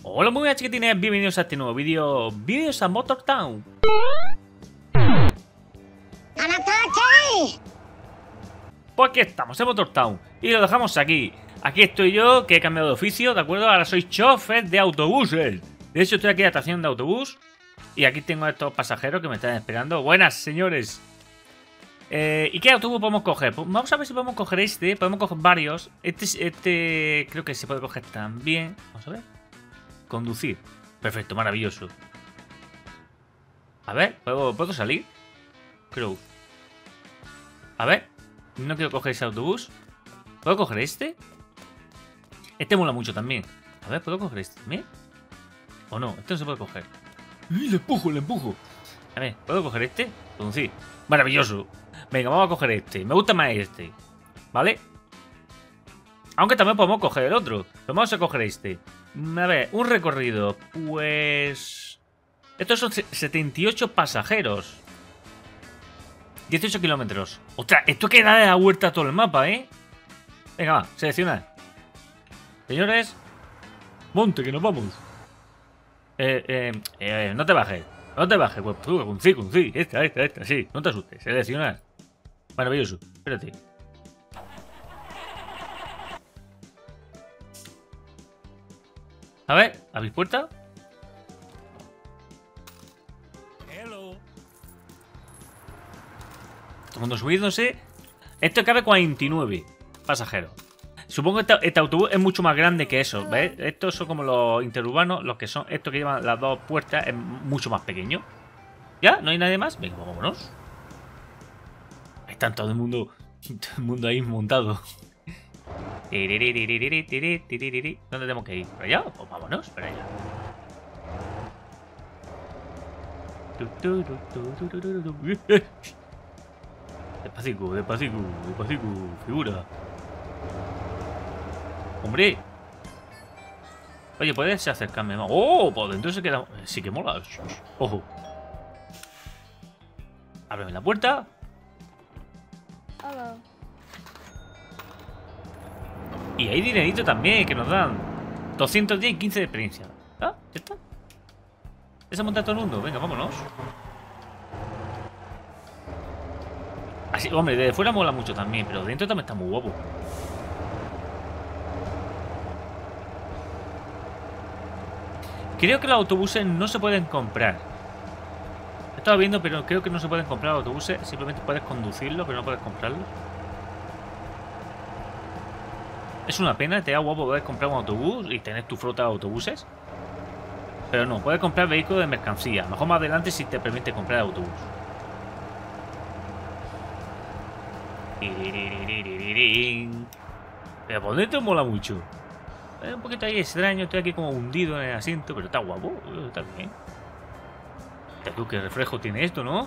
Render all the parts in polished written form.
Hola muy buenas chiquitines, bienvenidos a este nuevo vídeo. Vídeos a Motor Town. Pues aquí estamos en Motor Town y lo dejamos aquí. Aquí estoy yo, que he cambiado de oficio, ¿de acuerdo? Ahora soy chofer de autobuses. De hecho estoy aquí en la estación de autobús y aquí tengo a estos pasajeros que me están esperando. Buenas, señores. ¿Y qué autobús podemos coger? Pues vamos a ver si podemos coger este. Podemos coger varios. Este creo que se puede coger también. Vamos a ver. Conducir. Perfecto, maravilloso. A ver, ¿puedo salir? Creo. A ver, no quiero coger ese autobús. ¿Puedo coger este? Este mola mucho también. A ver, ¿puedo coger este también? ¿O no? Este no se puede coger. ¡Le empujo, le empujo! A ver, ¿puedo coger este? Conducir. Maravilloso. Venga, vamos a coger este. Me gusta más este. ¿Vale? Aunque también podemos coger el otro. Pero vamos a coger este. A ver, un recorrido. Pues... estos son 78 pasajeros. 18 kilómetros. ¡Ostras! Esto que da la vuelta a todo el mapa, ¿eh? Venga, va, seleccionar. Señores. Monte, que nos vamos. No te bajes. No te bajes, pues tú, concí. Esta, sí. No te asustes. Seleccionar. Maravilloso. Espérate. A ver, ¿abrís puerta? Hello. Todo el mundo subiéndose. Esto cabe 49 pasajeros. Supongo que este autobús es mucho más grande que eso, ¿ves? Estos son como los interurbanos, los que son estos que llevan las dos puertas, es mucho más pequeño. ¿Ya? ¿No hay nadie más? Venga, vámonos. Está todo el mundo ahí montado. ¿Dónde tenemos que ir? ¿Para allá? Pues vámonos, para allá. Despacito, figura. Hombre. Oye, ¿puedes acercarme más? ¡Oh! Pues dentro se queda... sí que mola. Ojo. Ábreme la puerta. Hello. Y hay dinerito también que nos dan 210 y 15 de experiencia. ¿Ah? ¿Ya está? ¿Ya se ha montado todo el mundo? Venga, vámonos. Así, hombre, desde fuera mola mucho también, pero dentro también está muy guapo. Creo que los autobuses no se pueden comprar. He estado viendo, pero creo que no se pueden comprar autobuses. Simplemente puedes conducirlos, pero no puedes comprarlos. Es una pena, te da guapo poder comprar un autobús y tener tu flota de autobuses. Pero no, puedes comprar vehículos de mercancía. A lo mejor más adelante si te permite comprar autobús. Pero por dentro mola mucho. Es un poquito ahí extraño, estoy aquí como hundido en el asiento, pero está guapo, está bien. Tú, qué reflejo tiene esto, ¿no?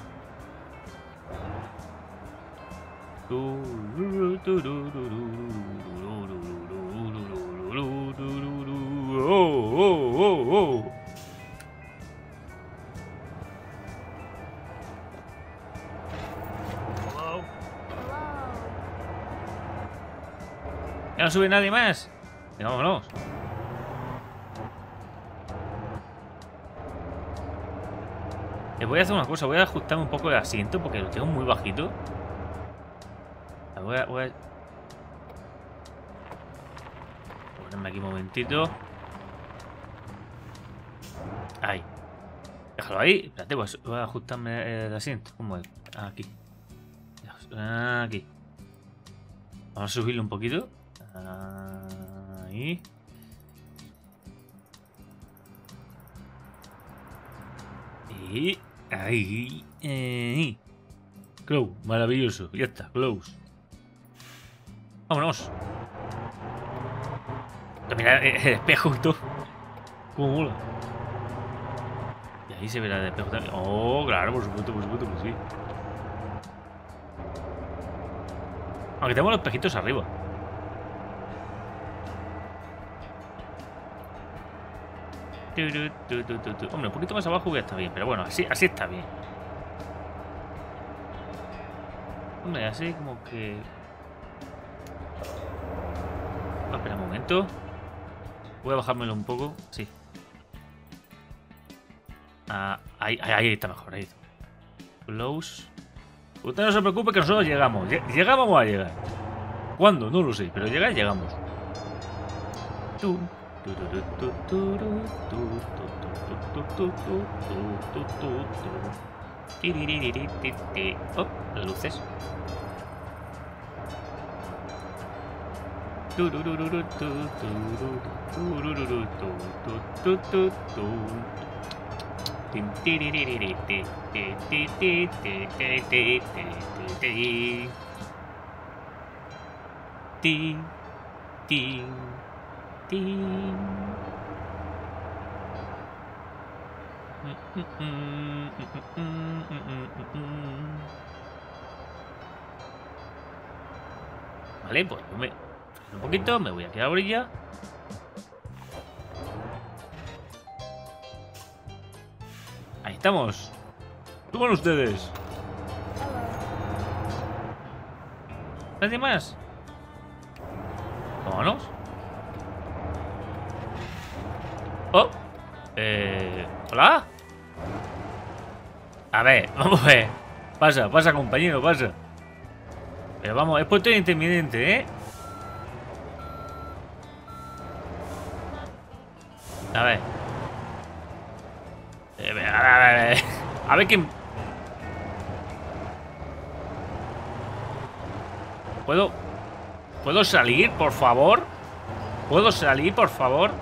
Ya no sube nadie más. Venga, vámonos. Voy a hacer una cosa, voy a ajustarme un poco el asiento porque lo tengo muy bajito. Voy a ponerme aquí un momentito. Ahí. Déjalo ahí. Espérate, voy a ajustarme el asiento. ¿Cómo es? Aquí. Aquí. Vamos a subirlo un poquito. Ahí. Y ahí. Close, maravilloso. Ya está, close. Vámonos. Mira el espejo y todo. Cómo mola. Y ahí se verá el espejo también. Oh, claro, por supuesto, pues sí. Aunque tenemos los espejitos arriba. Hombre, un poquito más abajo hubiera estado bien, pero bueno, así está bien. Hombre, así como que... espera un momento. Voy a bajármelo un poco. Sí. Ahí está mejor, ahí. Close. Usted no se preocupe que nosotros llegamos. Llegamos a llegar. ¿Cuándo? No lo sé, pero llegar llegamos. Oh, las luces. Vale, pues yo me... un poquito, me voy aquí a la orilla. Ahí estamos. Suban ustedes. ¿Nadie más? Vámonos. Oh. Hola. A ver, vamos a ver. Pasa, compañero, pasa. Pero vamos, es puesto intermitente, ¿eh? A ver. A ver quién... ¿Puedo salir, por favor? ¿Puedo salir, por favor?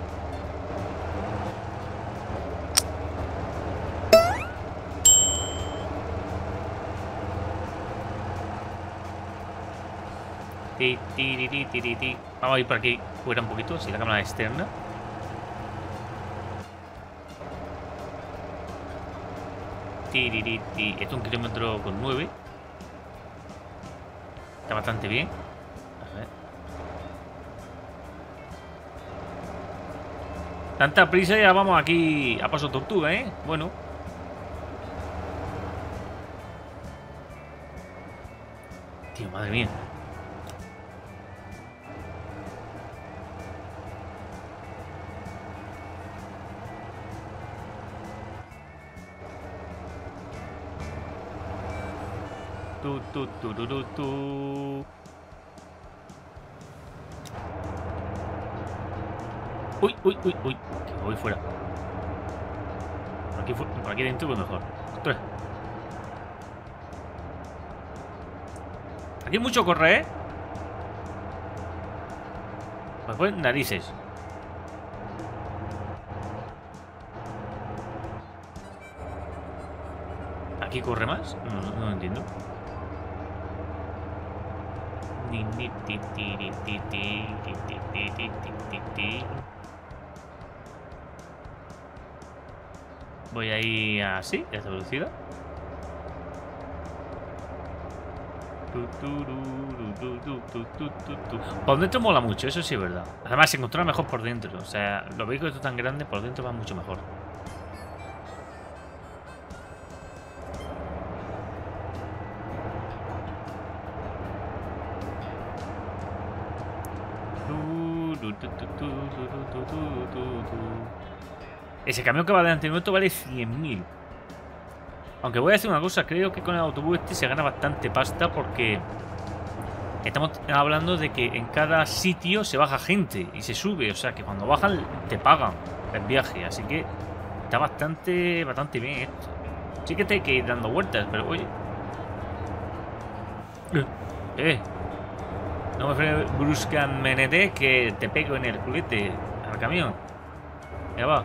Vamos a ir por aquí fuera un poquito, así la cámara externa. Esto es 1,9 kilómetros. Está bastante bien. A ver. Tanta prisa, ya vamos aquí a paso tortuga, ¿eh? Bueno. Tío, madre mía. Uy, que voy fuera. Por aquí dentro, pues mejor. Ostras. Aquí hay mucho correr, ¿eh? Pues narices. ¿Aquí corre más? No lo entiendo. Voy ahí así, a esta velocidad. Por dentro mola mucho, eso sí es verdad. Además se controla mejor por dentro. O sea, los vehículos tan grandes por dentro van mucho mejor. Ese camión que va delante de nuestro vale 100.000. Aunque voy a decir una cosa, creo que con el autobús este se gana bastante pasta porque estamos hablando de que en cada sitio se baja gente y se sube. O sea que cuando bajan te pagan el viaje. Así que está bastante bien esto. Sí que te hay que ir dando vueltas, pero oye. No me frenes bruscamente que te pego en el culete al camión. Ya va.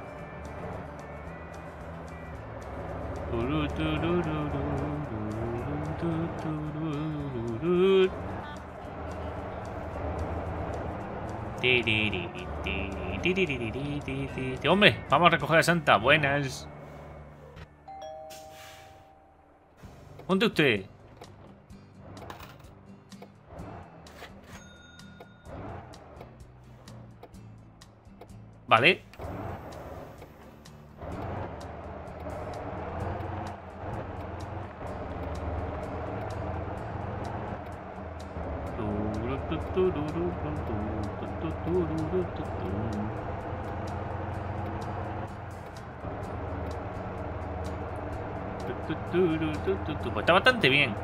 Hombre, vamos a recoger a Santa. Buenas. ¿Dónde usted? Vale. Pues está bastante bien.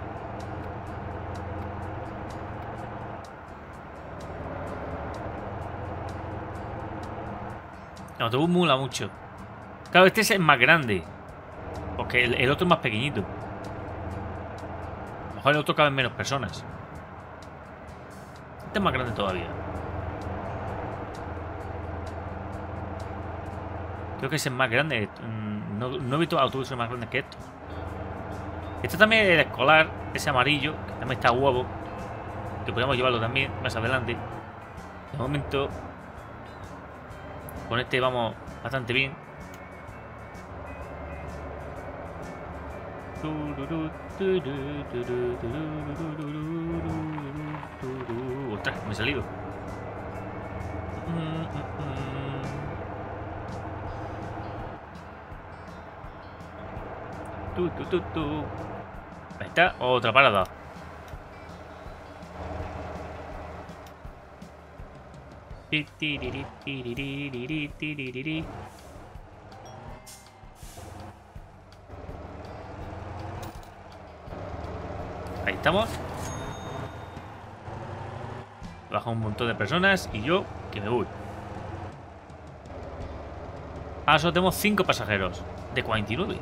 El autobús mula mucho. Claro, este es más grande. Porque el otro es más pequeñito. A lo mejor el otro caben menos personas. Este es más grande todavía. Creo que ese es más grande. No he visto autobuses más grandes que esto. Este también es el escolar, ese amarillo, que también está guapo. Que podríamos llevarlo también más adelante. De momento, con este vamos bastante bien. Ostras, me he salido. Ahí está, otra parada. Ahí estamos. Baja un montón de personas y yo que me voy. Ahora solo tenemos 5 pasajeros de 49.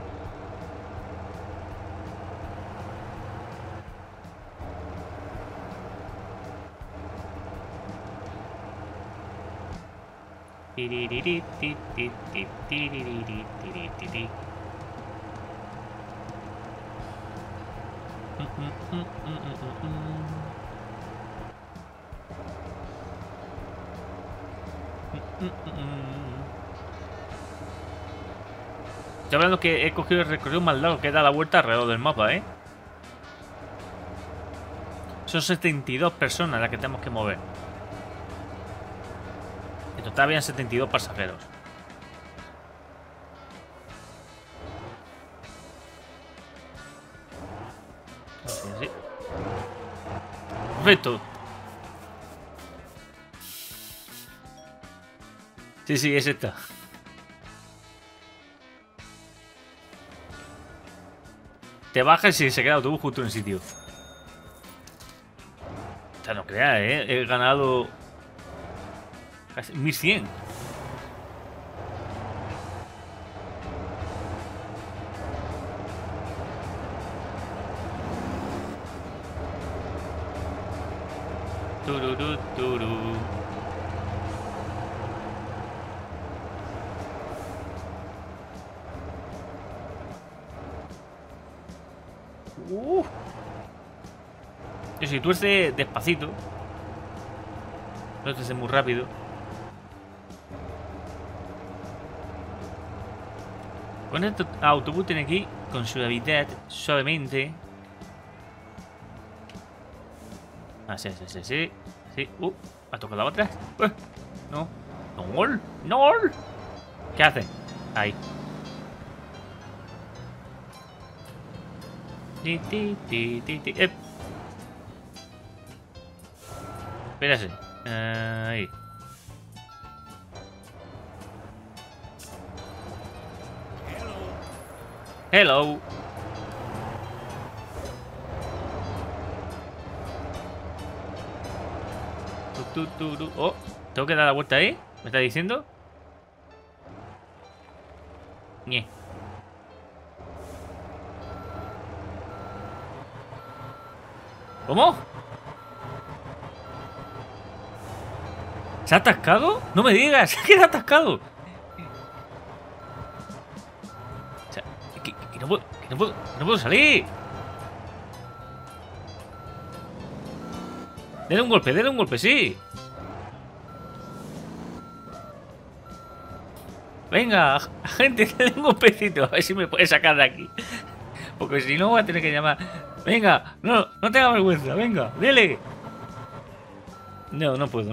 Estoy hablando que he cogido el recorrido más largo que da la vuelta alrededor del mapa, ¿eh? Son 72 personas las que tenemos que mover. En total habían 72 pasajeros. Así. Perfecto. Sí, es esta. Te bajas y se queda el autobús justo en el sitio. O sea, no creas, He ganado casi 1100. Tururú. Yo si tuerce despacito. No tuerce muy rápido. Con este autobús tiene que ir con suavidad, suavemente. Ah, sí. Sí. Ha tocado la otra. No. No. ¿Qué hace? Ahí. Espérase. Ahí. Hello. Oh, tengo que dar la vuelta ahí. ¿Me está diciendo? Ñe. ¿Cómo? ¿Se ha atascado? No me digas, se ha quedado atascado. O sea, que no puedo salir. Dele un golpe, sí. Venga, gente, dale un golpecito. A ver si me puede sacar de aquí. Porque si no voy a tener que llamar. Venga, no tenga vergüenza. Venga, dele. No puedo.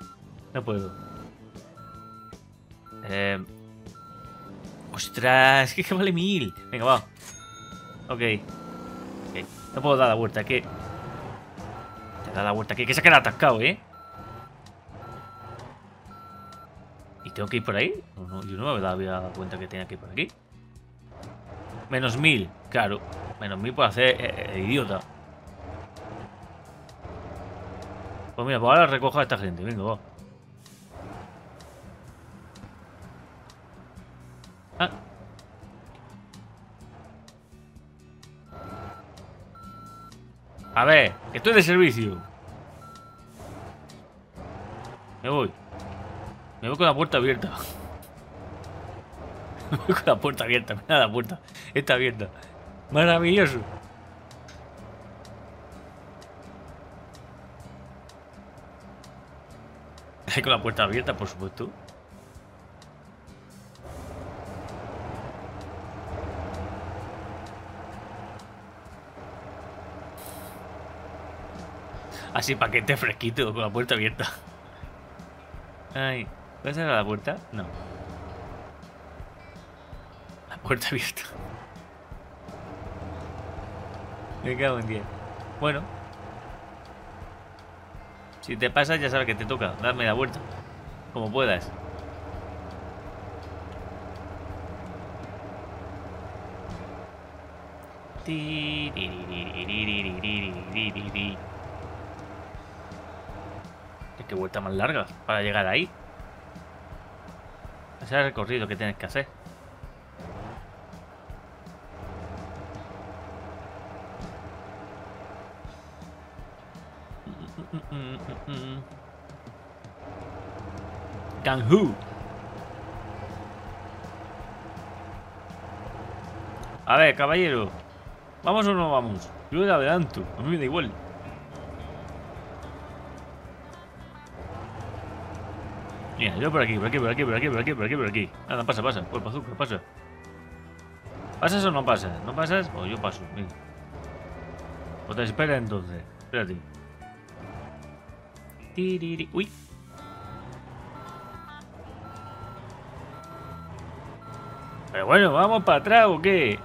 Ostras, que vale 1000. Venga, va. Ok. No puedo dar la vuelta, que... Te da la vuelta, que se ha quedado atascado, ¿eh? ¿Y tengo que ir por ahí? No, yo no me había dado cuenta que tenía que ir por aquí. Menos 1000, claro. Menos 1000 por hacer idiota. Pues mira, pues ahora recojo a esta gente. Venga, va. Ah. A ver, que estoy de servicio. Me voy. Me voy con la puerta abierta. Me voy con la puerta abierta. Mira la puerta. Está abierta. Maravilloso. Con la puerta abierta, por supuesto. Así para que esté fresquito con la puerta abierta. Ay, ¿puedes cerrar la puerta? No. La puerta abierta. Me cago en 10. Bueno. Si te pasas ya sabes que te toca. Darme la vuelta. Como puedas. Qué vuelta más larga para llegar ahí. Ese es el recorrido que tienes que hacer. Ganhu. A ver, caballero. ¿Vamos o no vamos? Yo le adelanto. A mí me da igual. Mira, yo por aquí, por aquí, por aquí, por aquí, por aquí, por aquí, por aquí. Nada, pasa, pasa. Cuerpo azúcar, pasa. ¿Pasas o no pasas? ¿No pasas? Pues yo paso. Venga. O te espera entonces. Espérate. Uy. Pero bueno, ¿vamos para atrás o qué?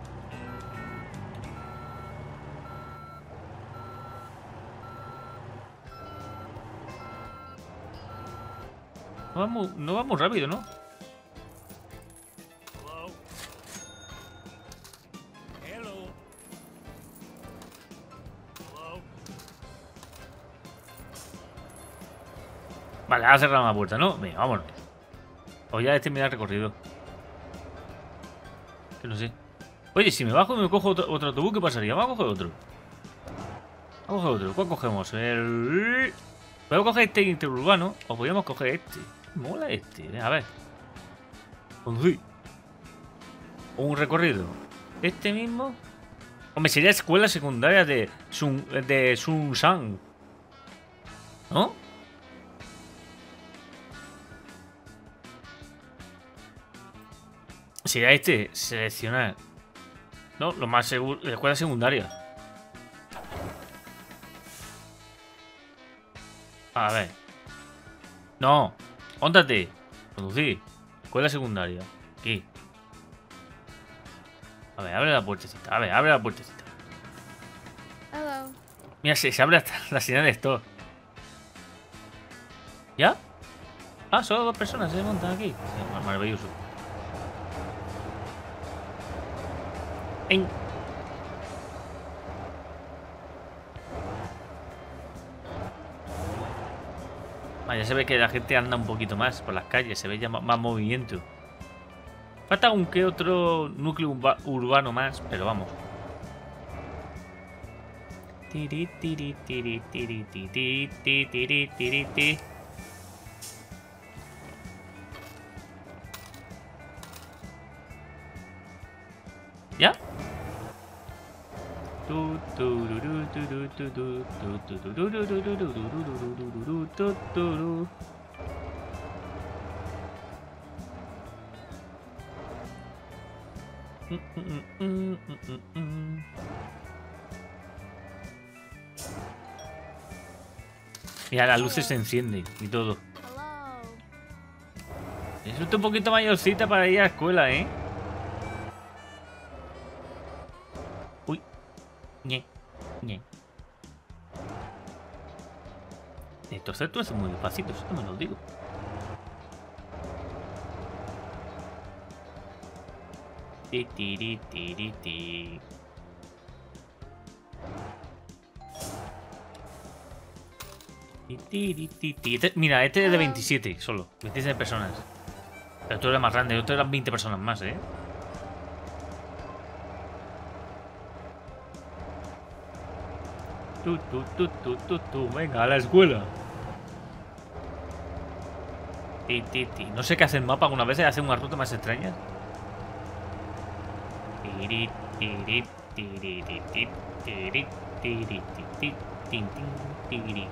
No vamos rápido, ¿no? Vale, ahora cerramos la puerta, ¿no? Venga, vámonos. O ya he terminado el recorrido. Que no sé. Oye, si me bajo y me cojo otro autobús, ¿qué pasaría? Vamos a coger otro. Vamos a coger otro. ¿Cuál cogemos? Podemos coger este interurbano o podríamos coger este. Mola este. A ver. Sí. Un recorrido. Este mismo. Hombre, sería escuela secundaria de Sun Sang. ¿No? Sería este. Seleccionar. No, lo más seguro. Escuela secundaria. A ver. No. Óntate. Conducir. Escuela secundaria. Aquí. A ver, abre la puertecita. A ver, abre la puertecita. Hello. Mira, se abre hasta la señal de esto. ¿Ya? Ah, solo 2 personas se montan aquí. Sí, maravilloso. Ya se ve que la gente anda un poquito más por las calles. Se ve ya más movimiento. Falta un que otro núcleo urbano más, pero vamos. ¿Ya? Mira, las luces se encienden y todo. Es un poquito mayorcita para ir a la escuela, ¿eh? Uy. Ñe. Ñe. Estos centros son muy despacitos, no me lo digo. Ti, tiri, tiri, ti. Ti, tiri, ti, ti. Mira, este es de 27 solo. 27 personas. Pero tú eres más grande. Otro eran 20 personas más, ¿eh? Tú. Venga, a la escuela. Ti, ti, ti. No sé qué hace el mapa. Algunas veces hace unas rutas más extrañas. Tiri, tiri, tiri, tiri, tiri, tiri, tiri, tin, tin, tiri,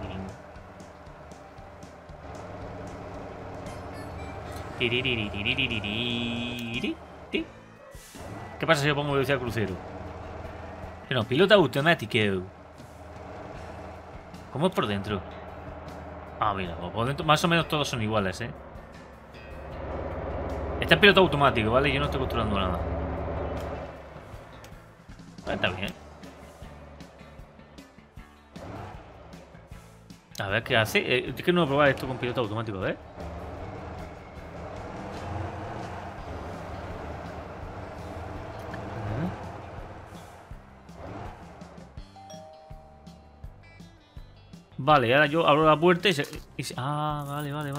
tin. ¿Qué pasa si yo pongo velocidad crucero? Que no, piloto automático. ¿Cómo es por dentro? Ah, mira, por dentro más o menos todos son iguales, ¿eh? Este es piloto automático, ¿vale? Yo no estoy controlando nada. Está bien. A ver qué hace. Es que no voy a probar esto con piloto automático, ¿eh? Vale, ahora yo abro la puerta Ah, vale. Hello.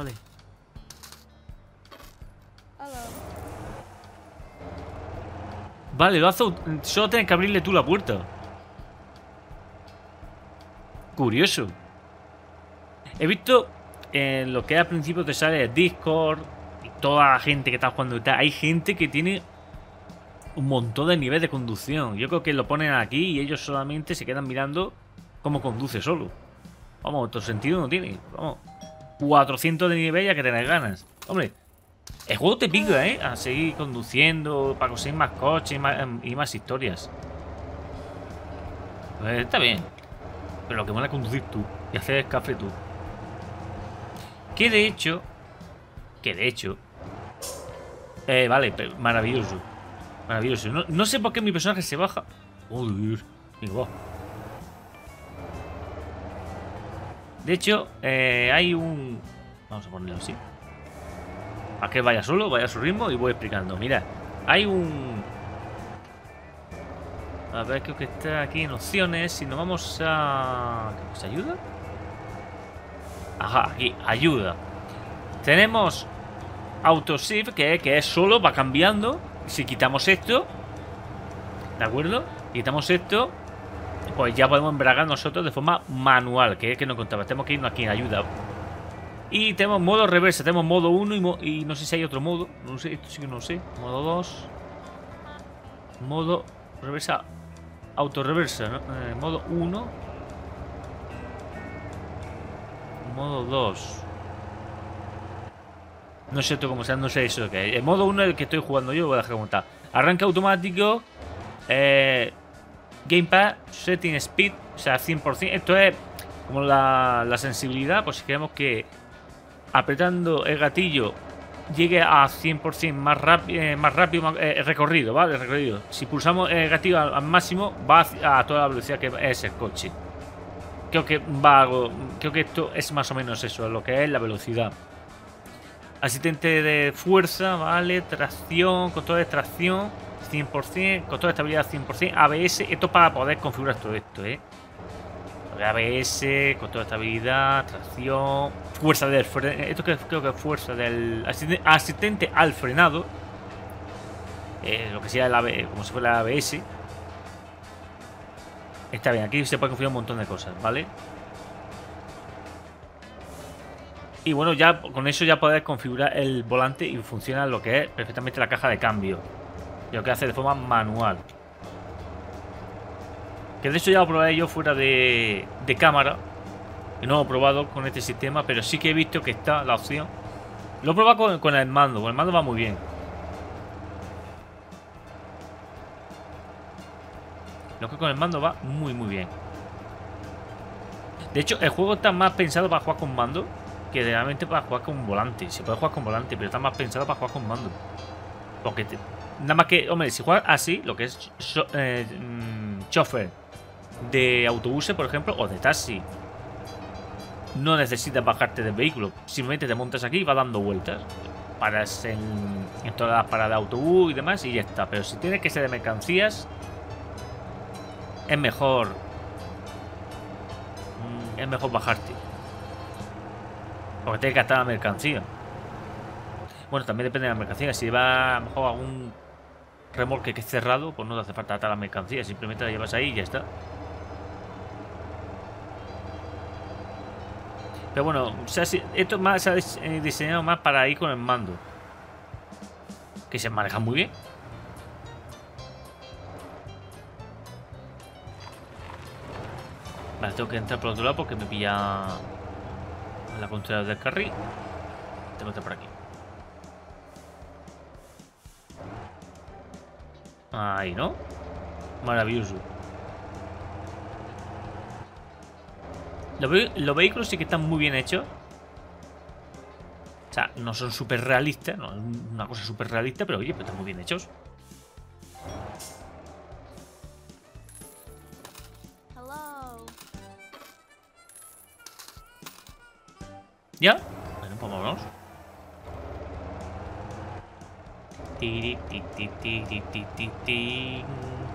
Vale, lo hace... Solo tienes que abrirle tú la puerta. Curioso. He visto en lo que al principio te sale Discord y toda la gente que está jugando y tal. Hay gente que tiene un montón de nivel de conducción. Yo creo que lo ponen aquí y ellos solamente se quedan mirando cómo conduce solo. Vamos, otro sentido no tiene. Vamos, 400 de nivel ya que tenés ganas. Hombre, el juego te pica, ¿eh? A seguir conduciendo, para conseguir más coches y más historias. Pues está bien. Pero lo que mola es conducir tú y hacer café tú. Que de hecho... vale, maravilloso. Maravilloso. No sé por qué mi personaje se baja. Uy, digo, de hecho, hay un... Vamos a ponerlo así. Para que vaya solo, vaya a su ritmo y voy explicando. Mira, hay un... A ver, creo que está aquí en opciones. Si nos vamos a... ¿Se ayuda? Ajá, aquí, ayuda. Tenemos autosave, que es solo, va cambiando. Si quitamos esto, ¿de acuerdo? Quitamos esto, pues ya podemos embragar nosotros de forma manual, que es que no contaba. Tenemos que irnos aquí en ayuda. Y tenemos modo reversa, tenemos modo 1 y no sé si hay otro modo. No sé, esto sí que no sé. Modo 2. Modo reversa. Auto reversa, ¿no? Modo 1. Modo 2. No sé esto cómo sea, no sé eso que es. El modo 1 es el que estoy jugando yo, voy a dejar como está. Arranque automático. Gamepad, setting speed, o sea, 100%. Esto es como la sensibilidad, pues si queremos que apretando el gatillo llegue a 100% más rápido recorrido, ¿vale? Recorrido. Si pulsamos el gatillo al máximo, va a toda la velocidad que es el coche. Creo que esto es más o menos eso, lo que es la velocidad. Asistente de fuerza, ¿vale? Tracción, control de tracción 100%, control de estabilidad 100%, ABS, esto para poder configurar todo esto, ¿eh? ABS, control de estabilidad, tracción, fuerza del freno, esto creo que es fuerza del asistente al frenado, lo que sea el ABS, como si fuera el ABS. Está bien, aquí se puede configurar un montón de cosas, ¿vale? Y bueno, ya con eso ya podés configurar el volante y funciona lo que es perfectamente la caja de cambio. Y lo que hace de forma manual. Que de hecho ya lo probé yo fuera de cámara. Y no lo he probado con este sistema, pero sí que he visto que está la opción. Lo he probado con el mando. Con el mando va muy bien. Lo que con el mando va muy bien. De hecho, el juego está más pensado para jugar con mando que realmente para jugar con volante. Se puede jugar con volante, pero está más pensado para jugar con mando. Porque nada más que, hombre, si juegas así, lo que es chofer de autobuses, por ejemplo, o de taxi, no necesitas bajarte del vehículo. Simplemente te montas aquí y vas dando vueltas. paras en todas las paradas de autobús y demás y ya está. Pero si tienes que ser de mercancías, es mejor bajarte, porque tienes que gastar la mercancía. Bueno, también depende de la mercancía. Si va a lo mejor a un remolque que es cerrado, pues no te hace falta atar la mercancía, simplemente la llevas ahí y ya está. Pero bueno, o sea, esto más se ha diseñado más para ir con el mando, que se maneja muy bien. Vale, tengo que entrar por otro lado porque me pilla la contraria del carril. Tengo que entrar por aquí. Ahí, ¿no? Maravilloso. Los vehículos sí que están muy bien hechos. O sea, no son súper realistas, no es una cosa súper realista, pero oye, pues están muy bien hechos. Hello. ¿Ya? Bueno, pues vámonos. Tiri, ti, ti, ti, ti, ti, ti, ti.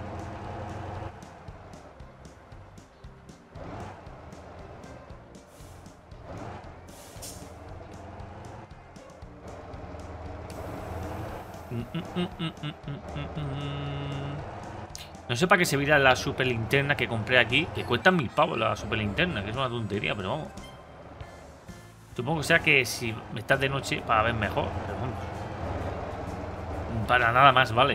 No sé para qué se servirá la super linterna que compré aquí, que cuesta 1000 pavos la super linterna, que es una tontería, pero vamos. Supongo que sea que si estás de noche para ver mejor, pero bueno. Para nada más, vale.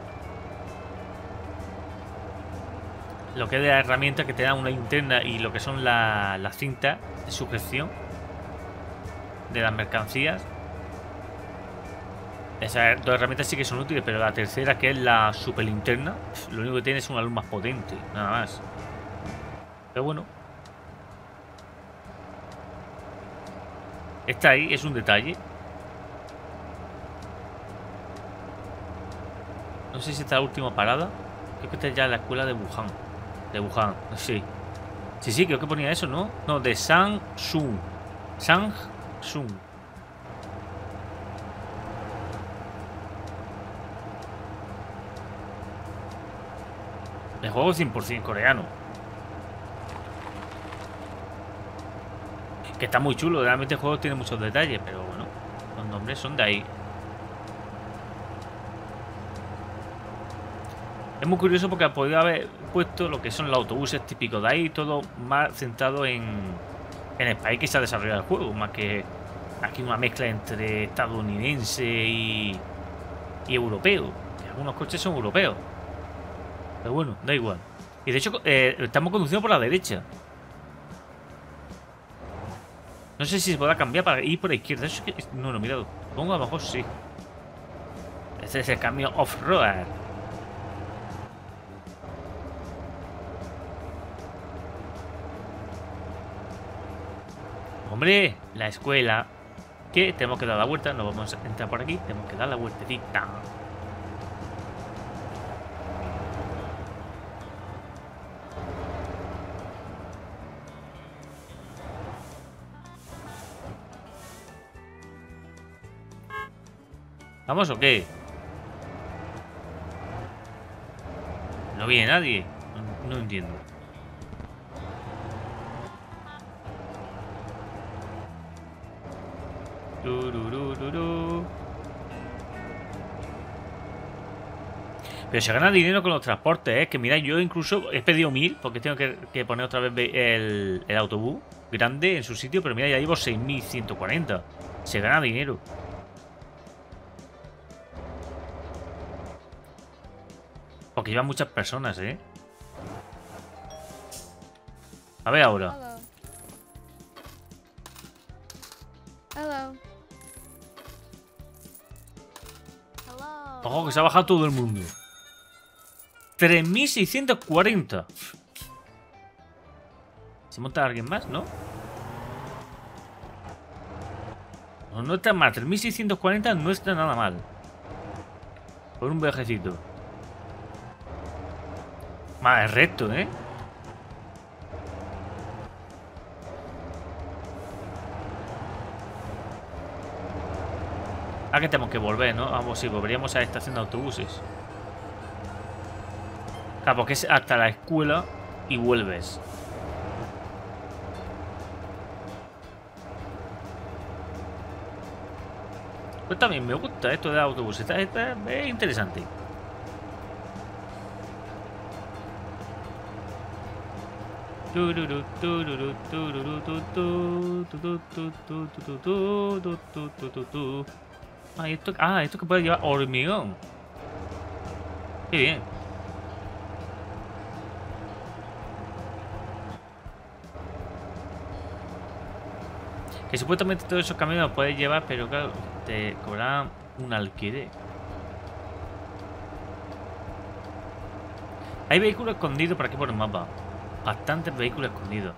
Lo que es de la herramienta que te da una linterna y lo que son las cintas de sujeción de las mercancías. Esas dos herramientas sí que son útiles, pero la tercera, que es la super linterna, lo único que tiene es una luz más potente, nada más. Pero bueno. Está ahí, es un detalle. No sé si esta es la última parada. Creo que esta es ya la escuela de Wuhan. De Wuhan, sí. Sí, creo que ponía eso, ¿no? No, de Samsung. Samsung. El juego es 100% coreano. Que está muy chulo. Realmente el juego tiene muchos detalles, pero bueno, los nombres son de ahí. Es muy curioso porque podría haber puesto lo que son los autobuses típicos de ahí, todo más centrado en el país que se ha desarrollado el juego, más que aquí una mezcla entre estadounidense y europeo. Y algunos coches son europeos. Pero bueno, da igual. Y de hecho, estamos conduciendo por la derecha. No sé si se podrá cambiar para ir por la izquierda. Eso es que no lo he mirado. Supongo a lo mejor sí. Este es el cambio off-road. Hombre, la escuela. Que tenemos que dar la vuelta. No vamos a entrar por aquí. Tenemos que dar la vueltecita. ¿Vamos o qué? No viene nadie. No entiendo. Pero se gana dinero con los transportes, ¿eh? Que mira, yo incluso he pedido 1000 porque tengo que poner otra vez el autobús grande en su sitio. Pero mira, ya llevo 6140. Se gana dinero. Porque llevan muchas personas, ¿eh? A ver ahora. Hello. Ojo que se ha bajado todo el mundo. 3640. ¿Se monta alguien más, no? No está mal. 3640 no está nada mal. Por un viajecito. Más es recto, ¿eh? Ah, que tenemos que volver, ¿no? Vamos, sí, volveríamos a la estación de autobuses. Claro, porque es hasta la escuela y vuelves. Pues también me gusta esto de autobuses. Es interesante. Esto que puede llevar hormigón. Qué bien. Que supuestamente todos esos camiones los puedes llevar, pero claro, te cobran un alquiler. Hay vehículos escondidos por aquí por el mapa. Bastantes vehículos escondidos.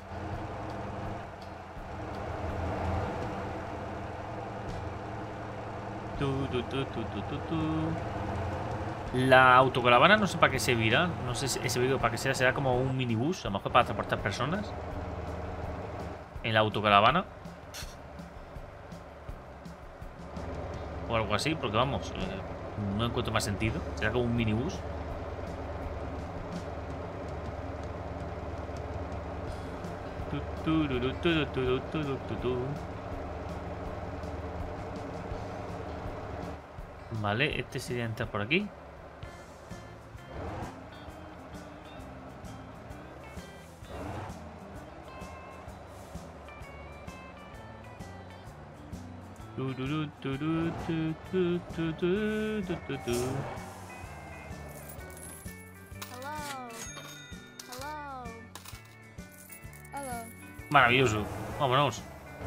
La autocaravana no sé para qué servirá. No sé si ese vehículo para qué será como un minibús. A lo mejor para transportar personas. En la autocaravana. O algo así, porque vamos, no encuentro más sentido. Será como un minibús. Vale, este sería entrar por aquí. Hello. Maravilloso. Vámonos.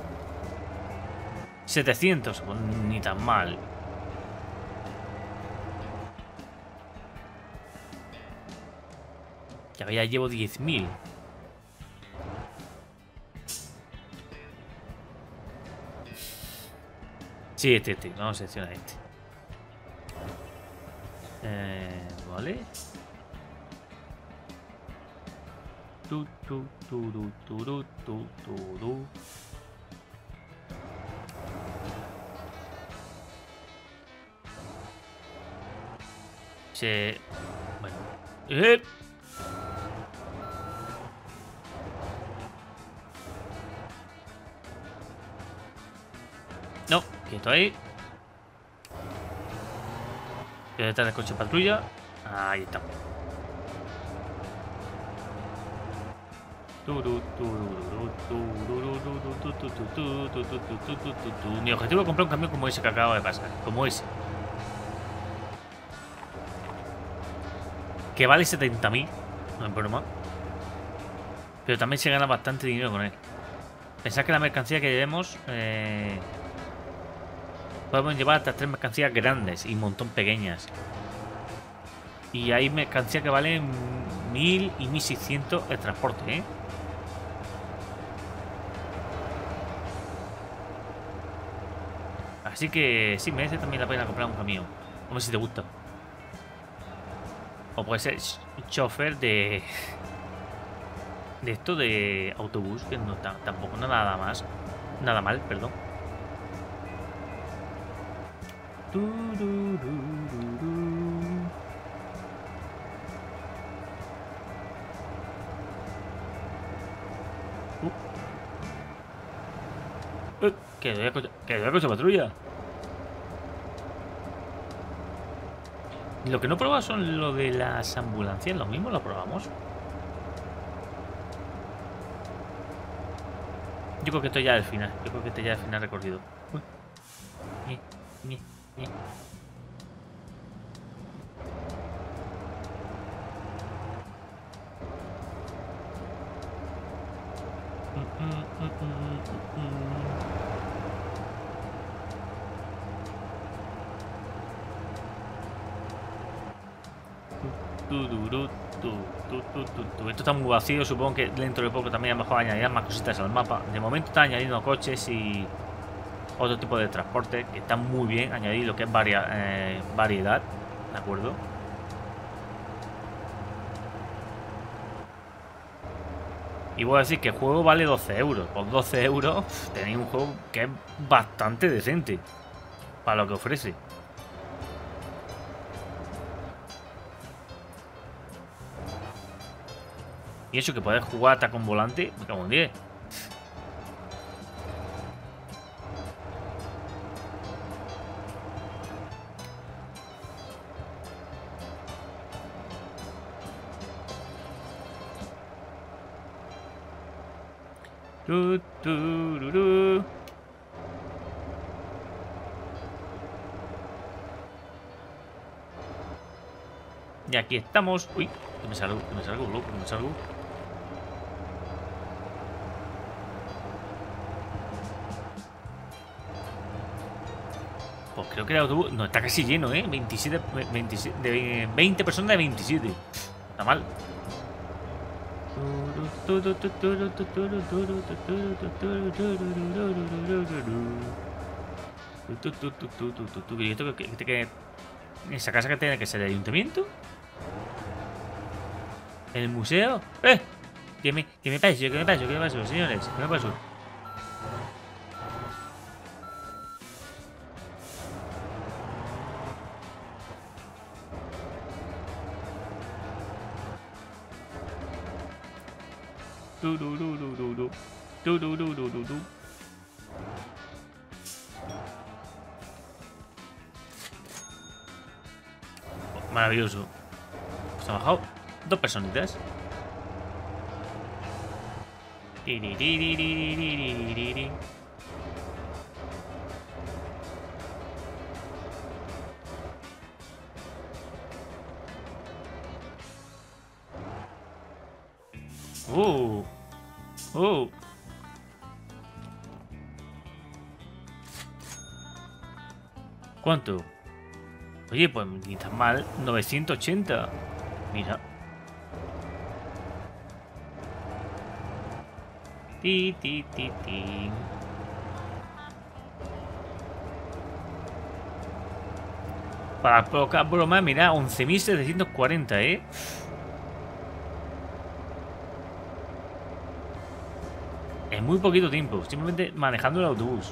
700. Pues ni tan mal. Ya llevo 10.000. Sí, este. Vamos a seleccionar este. Vale. Bueno. No, quieto ahí. Quedo detrás del coche de patrulla. Ahí está. Mi objetivo es comprar un camión como ese que acaba de pasar. Como ese. Que vale 70.000. No es broma. Pero también se gana bastante dinero con él. Pensad que la mercancía que llevemos... podemos llevar hasta 3 mercancías grandes y un montón pequeñas. Y hay mercancías que valen 1.000 y 1.600 el transporte, ¿eh? Así que sí, merece también la pena comprar un camión. A ver si te gusta. O puede ser chofer de esto de autobús, que no tampoco nada más. Nada mal, perdón. Que doy a coche patrulla. Lo que no he probado son lo de las ambulancias. Lo mismo lo probamos. Yo creo que esto ya es el final. Yo creo que este ya es el final recorrido. Esto está muy vacío. Supongo que dentro de poco también a lo mejor añadirán más cositas al mapa. De momento está añadiendo coches y otro tipo de transporte, que está muy bien. Añadir lo que es variedad. ¿De acuerdo? Y voy a decir que el juego vale 12 euros. Por 12 euros tenéis un juego que es bastante decente. Para lo que ofrece. Y eso que poder jugar hasta con volante, me cago en 10. Y aquí estamos. Uy, que me salgo, loco, que me salgo. Pues creo que el autobús... No, está casi lleno, ¿eh? 27, 20 personas de 27. Está mal. ¿Y esto que esa casa que tiene que ser el ayuntamiento? ¿El museo? ¿Qué me pasó? ¿Qué me pasó, señores? ¿Qué me pasó? Maravilloso. Pues ha bajado 2 personitas. ¿Cuánto? Oye, pues ni tan mal. 980. Mira. Ti. Para poca broma, mira, 11.740, ¿eh? En muy poquito tiempo, simplemente manejando el autobús.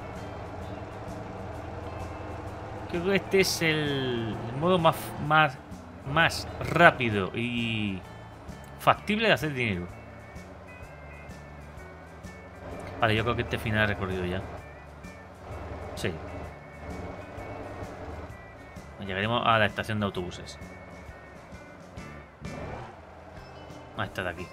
Creo que este es el modo más rápido y factible de hacer dinero. Vale, yo creo que este final he recorrido ya. Sí. Llegaremos a la estación de autobuses. Ah, esta de aquí.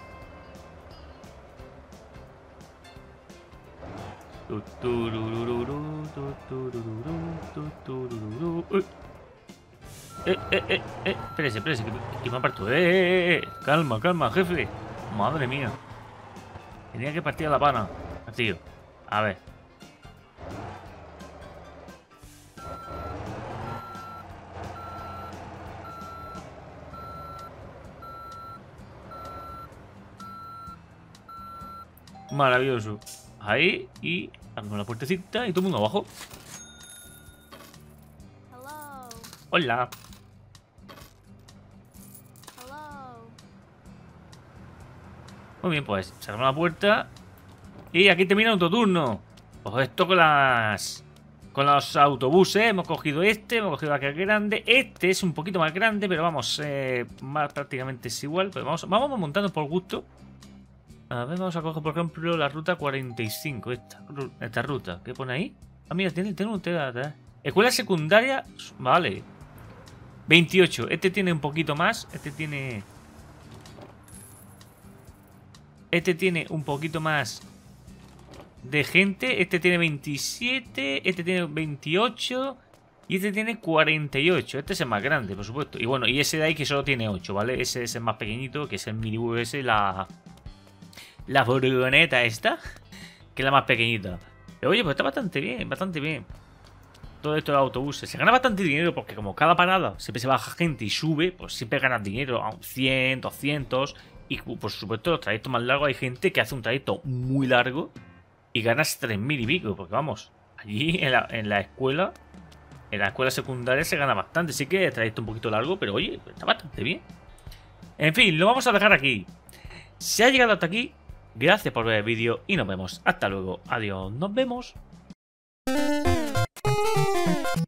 Espérese, que me aparto. Calma, jefe. Madre mía. Tenía que partir a la pana, tío. A ver. Maravilloso. Ahí y abrimos la puertecita y todo el mundo abajo. Hello. Hola. Hello. Muy bien, pues cerramos la puerta. Y aquí termina nuestro turno. Pues esto con los autobuses. Hemos cogido hemos cogido aquel grande. Este es un poquito más grande, pero vamos, prácticamente es igual. Pero vamos montando por gusto. A ver, vamos a coger, por ejemplo, la ruta 45. Esta ruta. ¿Qué pone ahí? Ah, mira, tiene un tema. Escuela secundaria. Vale. 28. Este tiene un poquito más. Este tiene un poquito más de gente. Este tiene 27. Este tiene 28. Y este tiene 48. Este es el más grande, por supuesto. Y bueno, y ese de ahí que solo tiene 8, ¿vale? Ese es el más pequeñito, que es el minibús ese, la furgoneta esta, que es la más pequeñita. Pero oye, pues está bastante bien. Todo esto de autobuses. Se gana bastante dinero porque como cada parada siempre se baja gente y sube, pues siempre ganas dinero. A 100, 200. Y por supuesto los trayectos más largos hay gente que hace un trayecto muy largo y ganas 3.000 y pico. Porque vamos, allí en la escuela secundaria se gana bastante. Sí que el trayecto un poquito largo, pero oye, está bastante bien. En fin, lo vamos a dejar aquí. Si ha llegado hasta aquí, gracias por ver el vídeo y nos vemos. Hasta luego. Adiós. Nos vemos.